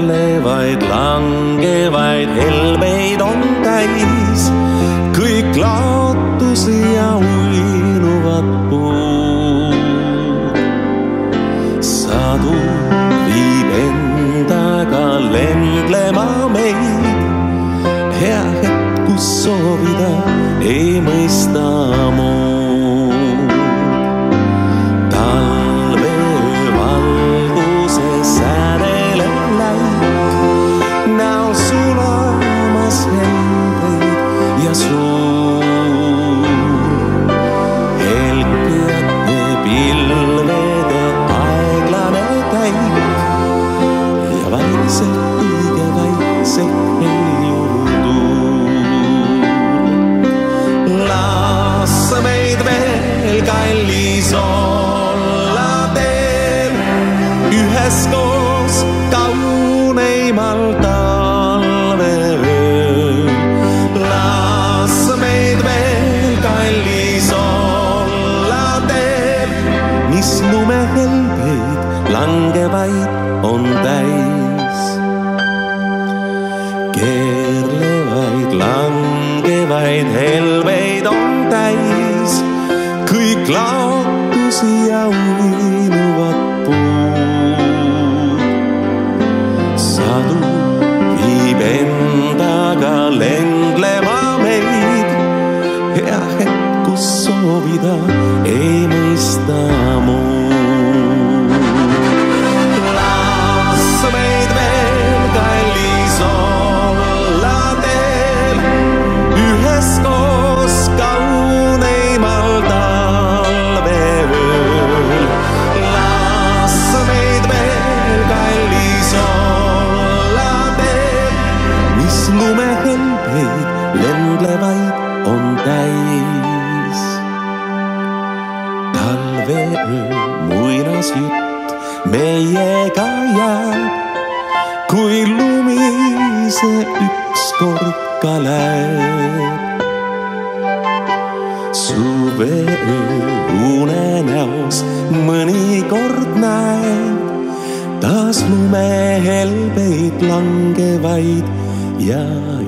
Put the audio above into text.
keerlevaid, langevaid helbeid on täis kõik laotusi ja uinuvad puud. Sadu viib endaga lendlema meid, hea hetk, kus soovida ei mõista muud. Talveöö valguses sädele läik, näol sulamas helbeid ja suur. Helgijate pilvede aeglane käik ja vaikselt, õige vaikselt meid veel kallis olla teel, üheskoos kauneimal talveööl. Las meid veel kallis olla teel, mis lumehelbeid langevaid on täis. Keerlevaid, langevaid helbeid on täis kõik laotusi ja uinuvad puud. Sadu viib endaga lendlema meid, hea hetk, kus soovida ei mõista muud. Las meid veel kallis olla teel, üheskoos kauneimal talveööl. Las meid veel kallis olla teel, mis lumehelbeid lendlevaid on täis. Talveöö muinasjutt meiega jääb, kui lumi see ükskord ka läheb. Suveöö unenäos mõnikord näeb taas lumehelbeid langevaid ja